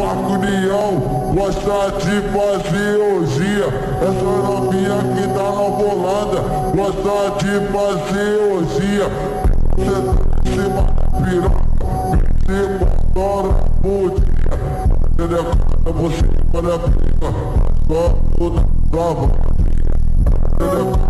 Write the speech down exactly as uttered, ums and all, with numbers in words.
Marco União gosta de fazer orgia. Essa novinha que tá na volanda gosta de fazer orgia. Você tá em cima da piroca, você motora por dia. Você decora, você para a pica, só toda sua vontade.